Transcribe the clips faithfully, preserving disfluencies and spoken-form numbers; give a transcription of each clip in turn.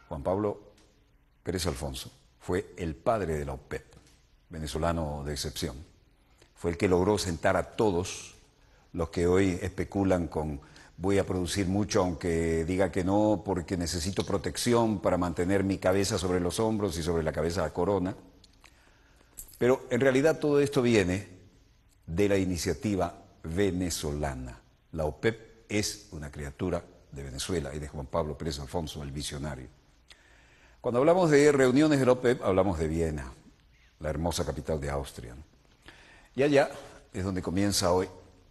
Juan Pablo Pérez Alfonso fue el padre de la OPEP, venezolano de excepción. Fue el que logró sentar a todos los que hoy especulan con voy a producir mucho aunque diga que no porque necesito protección para mantener mi cabeza sobre los hombros y sobre la cabeza la corona. Pero en realidad todo esto viene de la iniciativa venezolana. La OPEP es una criatura de Venezuela y de Juan Pablo Pérez Alfonso, el visionario. Cuando hablamos de reuniones de la OPEP, hablamos de Viena, la hermosa capital de Austria. Y allá es donde comienza hoy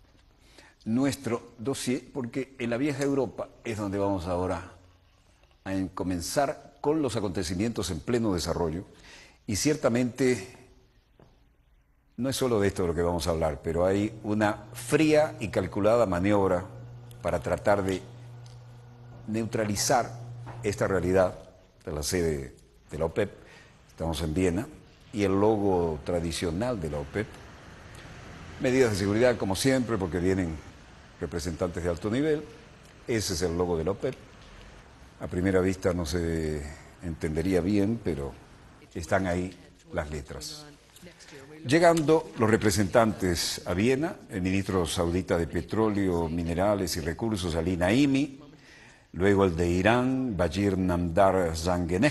nuestro dossier, porque en la vieja Europa es donde vamos ahora a comenzar con los acontecimientos en pleno desarrollo. Y ciertamente no es solo de esto de lo que vamos a hablar, pero hay una fría y calculada maniobra para tratar de neutralizar esta realidad de la sede de la OPEP. Estamos en Viena y el logo tradicional de la OPEP. Medidas de seguridad como siempre porque vienen representantes de alto nivel. Ese es el logo de la OPEP. A primera vista no se entendería bien, pero están ahí las letras. Llegando los representantes a Viena, el ministro saudita de Petróleo, Minerales y Recursos, Ali Naimi, luego el de Irán, Bajir Namdar Zangeneh,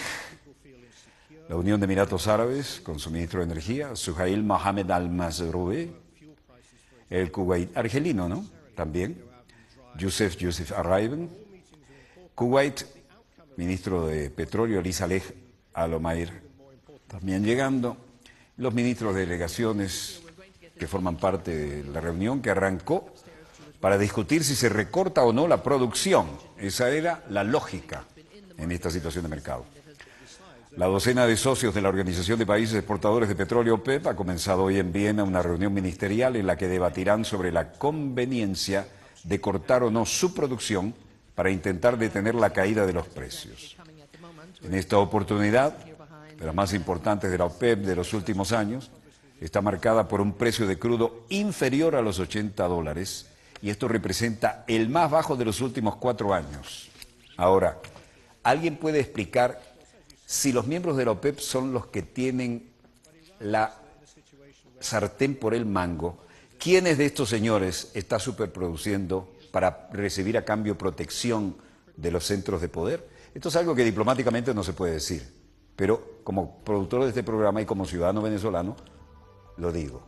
la Unión de Emiratos Árabes, con su ministro de Energía, Suhail Mohamed Al-Mazrouei, el Kuwait argelino, ¿no? También, Youssef Youssef Arraiben, Kuwait, ministro de Petróleo, Ali Saleh Al-Omair, también llegando, los ministros de delegaciones que forman parte de la reunión que arrancó para discutir si se recorta o no la producción. Esa era la lógica en esta situación de mercado. La docena de socios de la Organización de Países Exportadores de Petróleo OPEP ha comenzado hoy en Viena una reunión ministerial en la que debatirán sobre la conveniencia de cortar o no su producción para intentar detener la caída de los precios. En esta oportunidad, de las más importantes de la OPEP de los últimos años, está marcada por un precio de crudo inferior a los ochenta dólares y esto representa el más bajo de los últimos cuatro años. Ahora, ¿alguien puede explicar si los miembros de la OPEP son los que tienen la sartén por el mango? ¿Quiénes de estos señores está superproduciendo para recibir a cambio protección de los centros de poder? Esto es algo que diplomáticamente no se puede decir, pero como productor de este programa y como ciudadano venezolano, lo digo.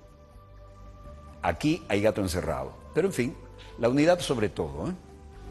Aquí hay gato encerrado. Pero en fin, la unidad sobre todo, ¿eh?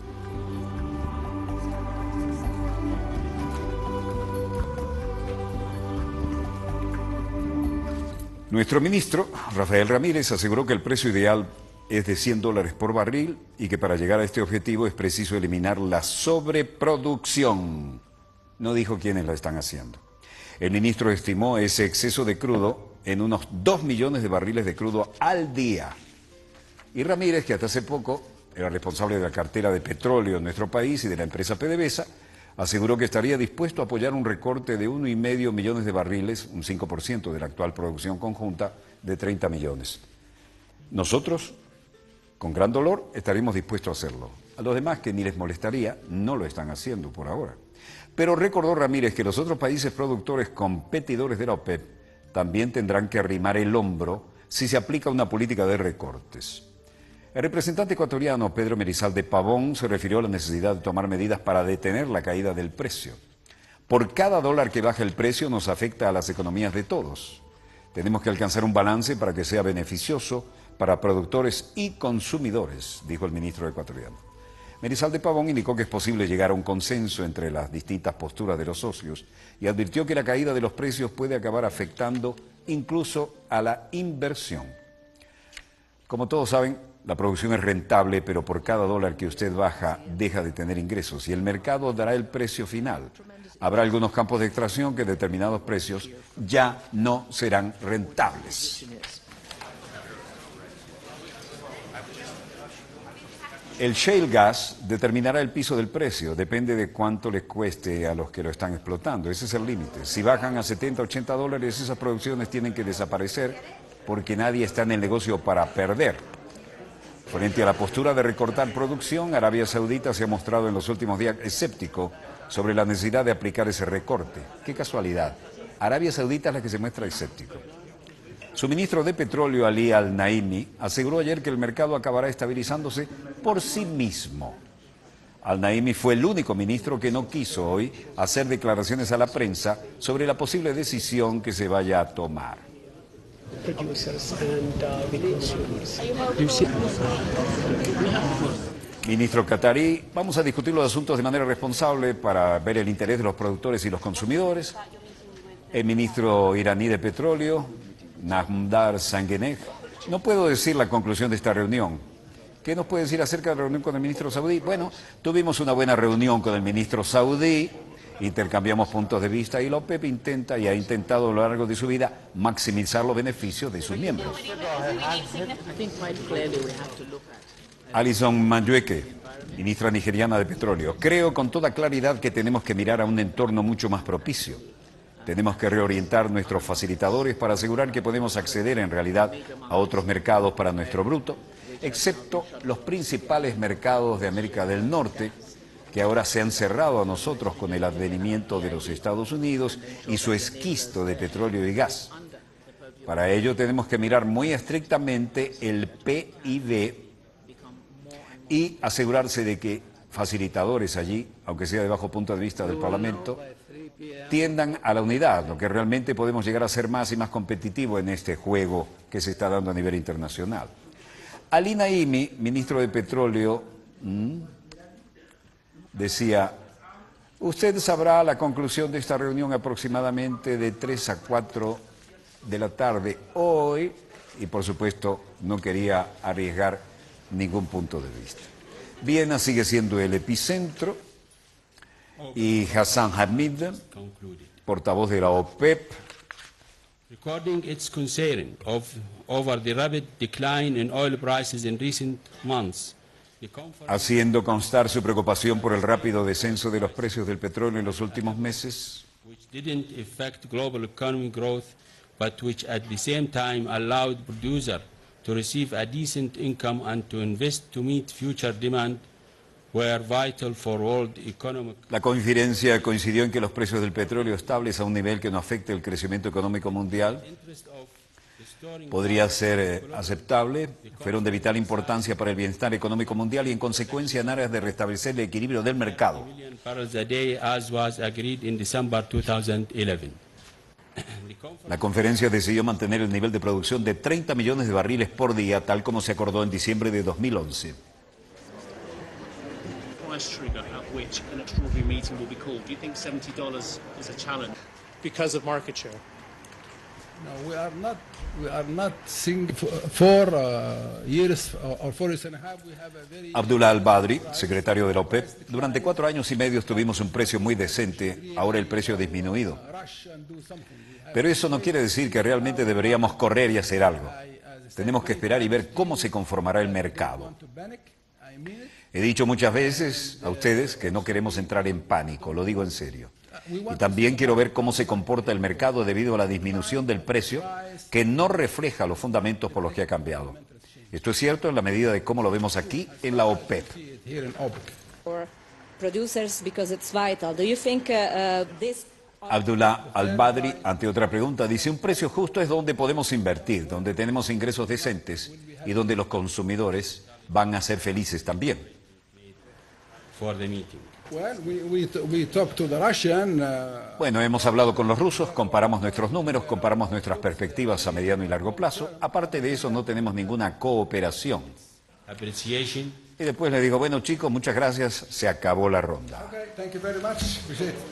Nuestro ministro, Rafael Ramírez, aseguró que el precio ideal es de cien dólares por barril y que para llegar a este objetivo es preciso eliminar la sobreproducción. No dijo quiénes la están haciendo. El ministro estimó ese exceso de crudo en unos dos millones de barriles de crudo al día. Y Ramírez, que hasta hace poco era responsable de la cartera de petróleo en nuestro país y de la empresa PDVSA, aseguró que estaría dispuesto a apoyar un recorte de uno y medio millones de barriles, un cinco por ciento de la actual producción conjunta de treinta millones. Nosotros, con gran dolor, estaremos dispuestos a hacerlo. A los demás, que ni les molestaría, no lo están haciendo por ahora. Pero recordó Ramírez que los otros países productores competidores de la OPEP también tendrán que arrimar el hombro si se aplica una política de recortes. El representante ecuatoriano Pedro Merizalde Pavón se refirió a la necesidad de tomar medidas para detener la caída del precio. Por cada dólar que baja el precio nos afecta a las economías de todos. Tenemos que alcanzar un balance para que sea beneficioso para productores y consumidores, dijo el ministro ecuatoriano. Merizalde Pavón indicó que es posible llegar a un consenso entre las distintas posturas de los socios y advirtió que la caída de los precios puede acabar afectando incluso a la inversión. Como todos saben, la producción es rentable, pero por cada dólar que usted baja, deja de tener ingresos y el mercado dará el precio final. Habrá algunos campos de extracción que determinados precios ya no serán rentables. El shale gas determinará el piso del precio, depende de cuánto les cueste a los que lo están explotando, ese es el límite. Si bajan a setenta, ochenta dólares, esas producciones tienen que desaparecer porque nadie está en el negocio para perder. Frente a la postura de recortar producción, Arabia Saudita se ha mostrado en los últimos días escéptico sobre la necesidad de aplicar ese recorte. Qué casualidad. Arabia Saudita es la que se muestra escéptico. Su ministro de Petróleo, Ali Al-Naimi, aseguró ayer que el mercado acabará estabilizándose por sí mismo. Al-Naimi fue el único ministro que no quiso hoy hacer declaraciones a la prensa sobre la posible decisión que se vaya a tomar. Ministro catarí, vamos a discutir los asuntos de manera responsable para ver el interés de los productores y los consumidores. El ministro iraní de Petróleo, Namdar Zanganeh, no puedo decir la conclusión de esta reunión. ¿Qué nos puede decir acerca de la reunión con el ministro saudí? Bueno, tuvimos una buena reunión con el ministro saudí, intercambiamos puntos de vista y la OPEP intenta y ha intentado a lo largo de su vida maximizar los beneficios de sus miembros. Alison Madueke, ministra nigeriana de Petróleo. Creo con toda claridad que tenemos que mirar a un entorno mucho más propicio. Tenemos que reorientar nuestros facilitadores para asegurar que podemos acceder en realidad a otros mercados para nuestro bruto, excepto los principales mercados de América del Norte, que ahora se han cerrado a nosotros con el advenimiento de los Estados Unidos y su esquisto de petróleo y gas. Para ello tenemos que mirar muy estrictamente el P I B y asegurarse de que facilitadores allí, aunque sea de bajo punto de vista del Parlamento, tiendan a la unidad, lo que realmente podemos llegar a ser más y más competitivo en este juego que se está dando a nivel internacional. Ali Naimi, ministro de Petróleo, ¿m? decía, usted sabrá la conclusión de esta reunión aproximadamente de tres a cuatro de la tarde hoy, y por supuesto no quería arriesgar ningún punto de vista. Viena sigue siendo el epicentro y Hassan Hamid, portavoz de la OPEP, recording its concern of, over the rapid decline in oil prices in recent months, haciendo constar su preocupación por el rápido descenso de los precios del petróleo en los últimos meses, which didn't affect global economic growth, but which at the same time allowed producers to receive a decent income and to invest to meet future demand, were vital for world economic. La conferencia coincidió en que los precios del petróleo estables a un nivel que no afecte el crecimiento económico mundial podría ser eh, aceptable, fueron de vital importancia para el bienestar económico mundial y en consecuencia en aras de restablecer el equilibrio del mercado. La conferencia decidió mantener el nivel de producción de treinta millones de barriles por día, tal como se acordó en diciembre de dos mil once. Price trigger at which an extraordinary meeting will be called. Do you think seventy dollars is a challenge because of market share? No, we are not. We are not seeing for four uh, years or four years and a half. We have a very. Abdullah Al-Badri, secretario de la OPEP, durante cuatro años y medio tuvimos un precio muy decente. Ahora el precio ha disminuido. Pero eso no quiere decir que realmente deberíamos correr y hacer algo. Tenemos que esperar y ver cómo se conformará el mercado. He dicho muchas veces a ustedes que no queremos entrar en pánico, lo digo en serio. Y también quiero ver cómo se comporta el mercado debido a la disminución del precio, que no refleja los fundamentos por los que ha cambiado. Esto es cierto en la medida de cómo lo vemos aquí en la OPEP. Abdullah Al-Badri, ante otra pregunta, dice, un precio justo es donde podemos invertir, donde tenemos ingresos decentes y donde los consumidores van a ser felices también. Bueno, hemos hablado con los rusos, comparamos nuestros números, comparamos nuestras perspectivas a mediano y largo plazo. Aparte de eso, no tenemos ninguna cooperación. Y después le digo, bueno chicos, muchas gracias, se acabó la ronda. Okay, thank you very much. Appreciate it.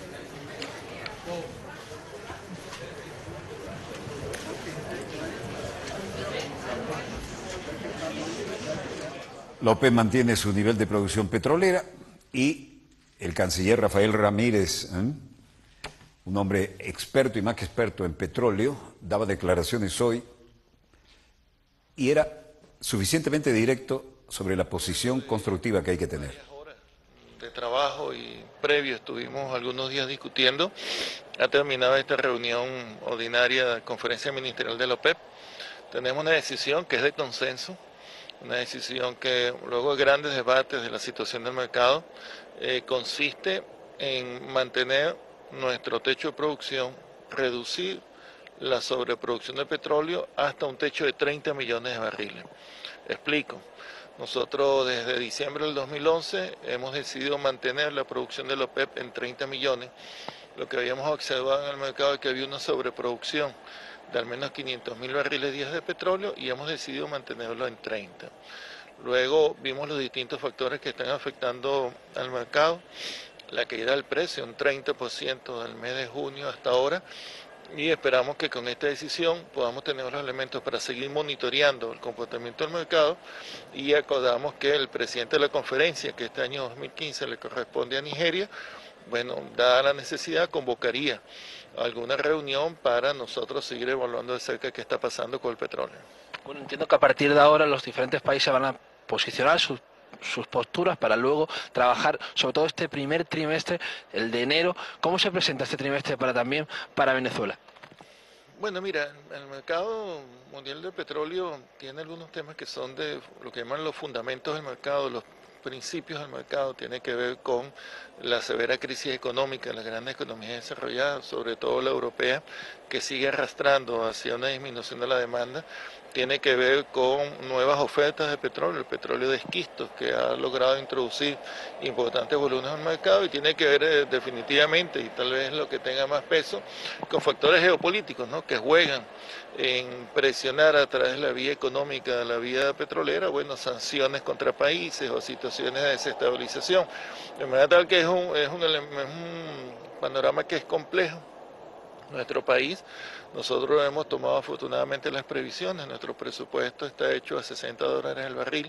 La OPEP mantiene su nivel de producción petrolera y el canciller Rafael Ramírez, ¿eh? un hombre experto y más que experto en petróleo, daba declaraciones hoy y era suficientemente directo sobre la posición constructiva que hay que tener. De trabajo y previo estuvimos algunos días discutiendo. Ha terminado esta reunión ordinaria de conferencia ministerial de la OPEP. Tenemos una decisión que es de consenso, una decisión que luego de grandes debates de la situación del mercado eh, consiste en mantener nuestro techo de producción, reducir la sobreproducción de petróleo hasta un techo de treinta millones de barriles. Explico. Nosotros desde diciembre del dos mil once hemos decidido mantener la producción de la OPEP en treinta millones. Lo que habíamos observado en el mercado es que había una sobreproducción de al menos quinientos mil barriles diarios de petróleo y hemos decidido mantenerlo en treinta. Luego vimos los distintos factores que están afectando al mercado. La caída del precio, un treinta por ciento del mes de junio hasta ahora, y esperamos que con esta decisión podamos tener los elementos para seguir monitoreando el comportamiento del mercado, y acordamos que el presidente de la conferencia, que este año dos mil quince le corresponde a Nigeria, bueno, dada la necesidad, convocaría alguna reunión para nosotros seguir evaluando de cerca qué está pasando con el petróleo. Bueno, entiendo que a partir de ahora los diferentes países van a posicionar sus sus posturas para luego trabajar, sobre todo este primer trimestre, el de enero. ¿Cómo se presenta este trimestre para también para Venezuela? Bueno, mira, el mercado mundial del petróleo tiene algunos temas que son de lo que llaman los fundamentos del mercado, los principios del mercado. Tiene que ver con la severa crisis económica de las grandes economías desarrolladas, sobre todo la europea, que sigue arrastrando hacia una disminución de la demanda. Tiene que ver con nuevas ofertas de petróleo, el petróleo de esquistos, que ha logrado introducir importantes volúmenes al mercado, y tiene que ver eh, definitivamente, y tal vez lo que tenga más peso, con factores geopolíticos, ¿no?, que juegan en presionar a través de la vía económica, de la vía petrolera, bueno, sanciones contra países o situaciones de desestabilización. De manera tal que es un, es un, es un panorama que es complejo. Nuestro país, nosotros hemos tomado afortunadamente las previsiones, nuestro presupuesto está hecho a sesenta dólares el barril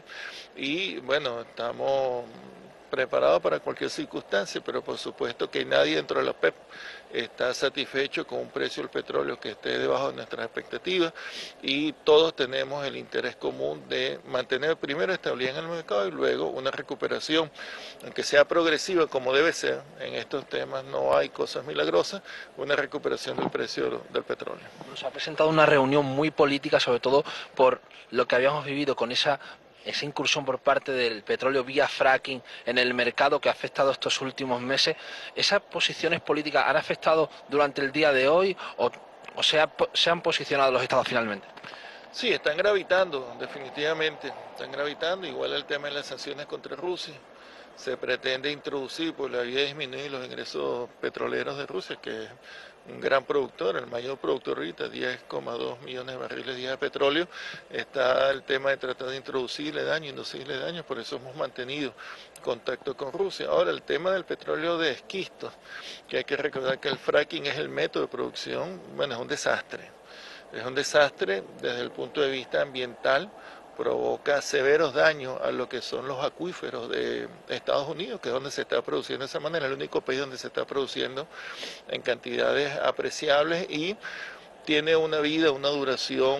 y bueno, estamos preparados para cualquier circunstancia, pero por supuesto que nadie dentro de la OPEP está satisfecho con un precio del petróleo que esté debajo de nuestras expectativas, y todos tenemos el interés común de mantener primero estabilidad en el mercado y luego una recuperación, aunque sea progresiva como debe ser. En estos temas no hay cosas milagrosas, una recuperación del precio del petróleo. Nos ha presentado una reunión muy política, sobre todo por lo que habíamos vivido con esa esa incursión por parte del petróleo vía fracking en el mercado que ha afectado estos últimos meses. ¿Esas posiciones políticas han afectado durante el día de hoy o, o se, ha, se han posicionado los estados finalmente? Sí, están gravitando, definitivamente, están gravitando. Igual el tema de las sanciones contra Rusia. Se pretende introducir por la vía de disminuir los ingresos petroleros de Rusia, que es un gran productor, el mayor productor ahorita, diez coma dos millones de barriles día de petróleo. Está el tema de tratar de introducirle daño, inducirle daño, por eso hemos mantenido contacto con Rusia. Ahora, el tema del petróleo de esquistos, que hay que recordar que el fracking es el método de producción, bueno, es un desastre. Es un desastre desde el punto de vista ambiental, provoca severos daños a lo que son los acuíferos de Estados Unidos, que es donde se está produciendo de esa manera, el único país donde se está produciendo en cantidades apreciables, y tiene una vida, una duración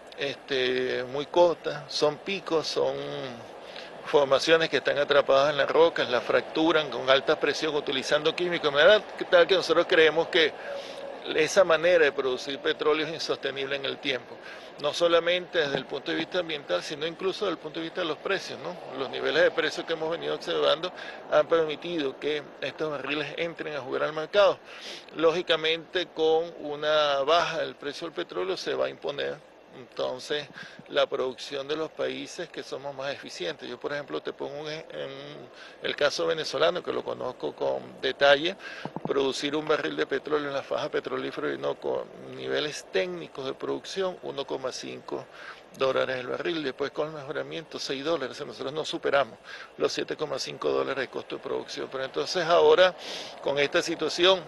este, muy corta, son picos, son formaciones que están atrapadas en las rocas, las fracturan con alta presión utilizando químicos, de manera tal que nosotros creemos que esa manera de producir petróleo es insostenible en el tiempo, no solamente desde el punto de vista ambiental, sino incluso desde el punto de vista de los precios, ¿no? Los niveles de precios que hemos venido observando han permitido que estos barriles entren a jugar al mercado. Lógicamente, con una baja del precio del petróleo se va a imponer entonces la producción de los países que somos más eficientes. Yo, por ejemplo, te pongo en el caso venezolano, que lo conozco con detalle. Producir un barril de petróleo en la faja petrolífera y no con niveles técnicos de producción, uno coma cinco dólares el barril, después con el mejoramiento seis dólares, o sea, nosotros no superamos los siete coma cinco dólares de costo de producción. Pero entonces ahora, con esta situación,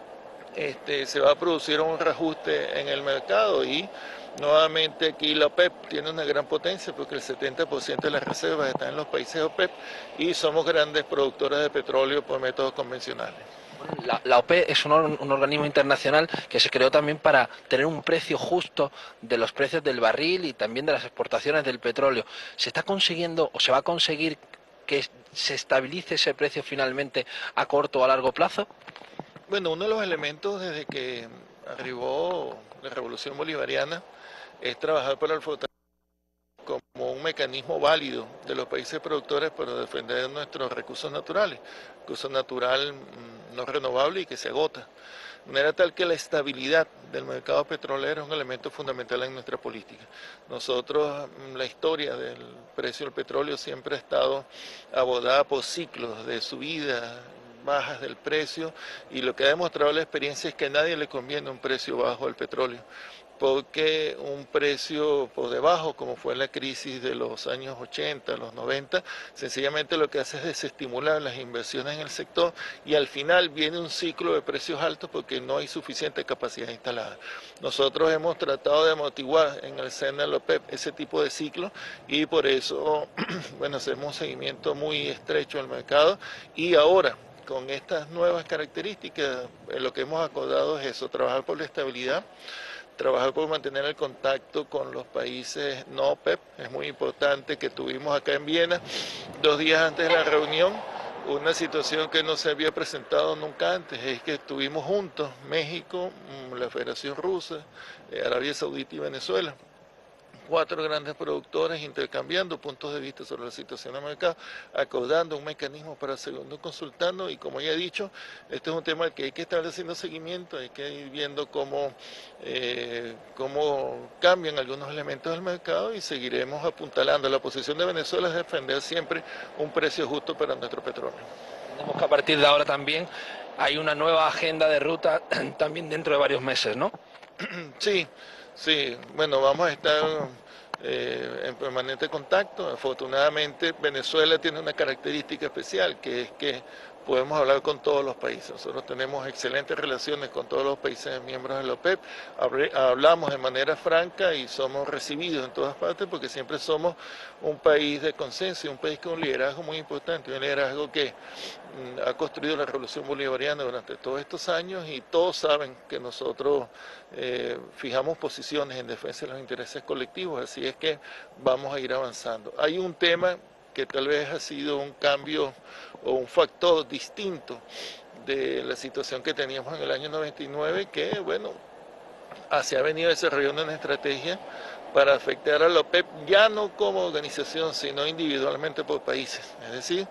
este, se va a producir un reajuste en el mercado, y nuevamente aquí la OPEP tiene una gran potencia porque el setenta por ciento de las reservas están en los países OPEP y somos grandes productores de petróleo por métodos convencionales. La, la OPEP es un, un organismo internacional que se creó también para tener un precio justo de los precios del barril y también de las exportaciones del petróleo. ¿Se está consiguiendo o se va a conseguir que se estabilice ese precio finalmente a corto o a largo plazo? Bueno, uno de los elementos desde que arribó la Revolución Bolivariana es trabajar para el fortalecimiento como un mecanismo mecanismo válido de los países productores para defender nuestros recursos naturales, recurso natural mmm, no renovable y que se agota. De manera tal que la estabilidad del mercado petrolero es un elemento fundamental en nuestra política. Nosotros, la historia del precio del petróleo siempre ha estado abordada por ciclos de subida, bajas del precio, y lo que ha demostrado la experiencia es que a nadie le conviene un precio bajo del petróleo, porque un precio por debajo, como fue la crisis de los años ochenta, los noventa, sencillamente lo que hace es desestimular las inversiones en el sector y al final viene un ciclo de precios altos porque no hay suficiente capacidad instalada. Nosotros hemos tratado de amortiguar en el seno de la OPEP ese tipo de ciclo y por eso, bueno, hacemos un seguimiento muy estrecho del mercado y ahora, con estas nuevas características, lo que hemos acordado es eso, trabajar por la estabilidad, trabajar por mantener el contacto con los países no OPEP. Es muy importante que tuvimos acá en Viena, dos días antes de la reunión, una situación que no se había presentado nunca antes, es que estuvimos juntos, México, la Federación Rusa, Arabia Saudita y Venezuela. Cuatro grandes productores intercambiando puntos de vista sobre la situación del mercado, acordando un mecanismo para segundo consultando y como ya he dicho, este es un tema al que hay que estar haciendo seguimiento, hay que ir viendo cómo, eh, cómo cambian algunos elementos del mercado y seguiremos apuntalando. La posición de Venezuela es defender siempre un precio justo para nuestro petróleo. Tenemos que a partir de ahora también hay una nueva agenda de ruta también dentro de varios meses, ¿no? Sí. Sí, bueno, vamos a estar eh, en permanente contacto. Afortunadamente, Venezuela tiene una característica especial, que es que podemos hablar con todos los países. Nosotros tenemos excelentes relaciones con todos los países miembros de la OPEP, hablamos de manera franca y somos recibidos en todas partes porque siempre somos un país de consenso y un país con un liderazgo muy importante, un liderazgo que mm, ha construido la revolución bolivariana durante todos estos años y todos saben que nosotros eh, fijamos posiciones en defensa de los intereses colectivos, así es que vamos a ir avanzando. Hay un tema que tal vez ha sido un cambio o un factor distinto de la situación que teníamos en el año noventa y nueve, que bueno, se ha venido desarrollando una estrategia para afectar a la OPEP, ya no como organización, sino individualmente por países. Es decir,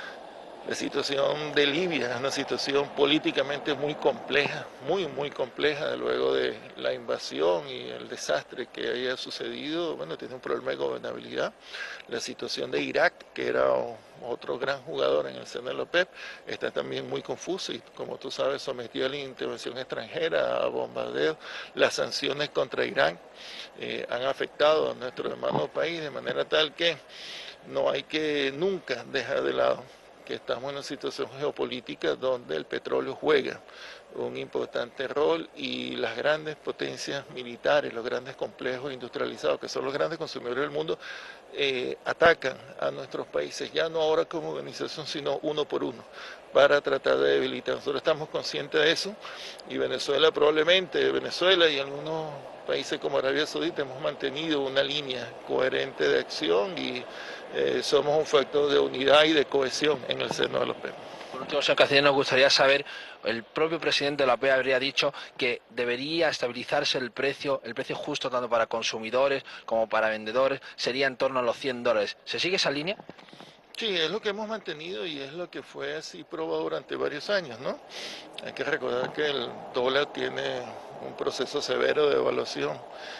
la situación de Libia es una situación políticamente muy compleja, muy, muy compleja, luego de la invasión y el desastre que haya sucedido, bueno, tiene un problema de gobernabilidad. La situación de Irak, que era otro gran jugador en el seno de la OPEP, está también muy confusa y, como tú sabes, sometido a la intervención extranjera, a bombardeos. Las sanciones contra Irán eh, han afectado a nuestro hermano país de manera tal que no hay que nunca dejar de lado que estamos en una situación geopolítica donde el petróleo juega un importante rol y las grandes potencias militares, los grandes complejos industrializados, que son los grandes consumidores del mundo, eh, atacan a nuestros países, ya no ahora como organización, sino uno por uno, para tratar de debilitar. Nosotros estamos conscientes de eso y Venezuela probablemente, Venezuela y algunos países como Arabia Saudita hemos mantenido una línea coherente de acción y eh, somos un factor de unidad y de cohesión en el seno de la OPEP. Por último, señor Canciller, nos gustaría saber, el propio presidente de la OPEP habría dicho que debería estabilizarse el precio, el precio justo tanto para consumidores como para vendedores, sería en torno a los cien dólares. ¿Se sigue esa línea? Sí, es lo que hemos mantenido y es lo que fue así probado durante varios años, ¿no? Hay que recordar que el dólar tiene un proceso severo de evaluación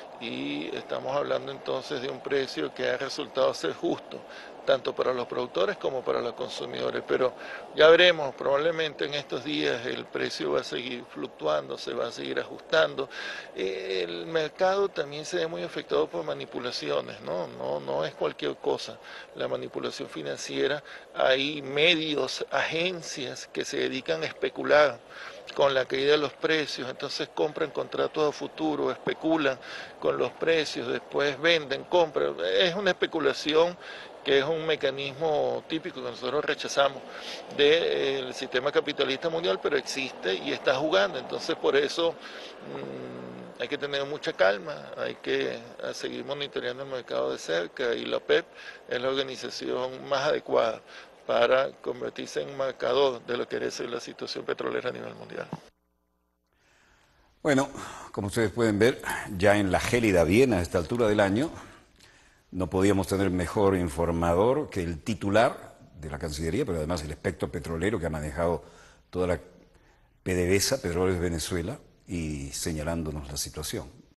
y estamos hablando entonces de un precio que ha resultado ser justo, tanto para los productores como para los consumidores, pero ya veremos, probablemente en estos días el precio va a seguir fluctuando, se va a seguir ajustando. El mercado también se ve muy afectado por manipulaciones, ¿no? No, no es cualquier cosa la manipulación financiera, hay medios, agencias que se dedican a especular con la caída de los precios, entonces compran contratos a futuro, especulan con los precios, después venden, compran, es una especulación que es un mecanismo típico que nosotros rechazamos del sistema capitalista mundial, pero existe y está jugando, entonces por eso mmm, hay que tener mucha calma, hay que seguir monitoreando el mercado de cerca y la OPEP es la organización más adecuada para convertirse en marcador de lo que es la situación petrolera a nivel mundial. Bueno, como ustedes pueden ver, ya en la gélida Viena a esta altura del año, No podíamos tener mejor informador que el titular de la Cancillería, pero además el espectro petrolero que ha manejado toda la PDVSA, Petróleos de Venezuela, y señalándonos la situación.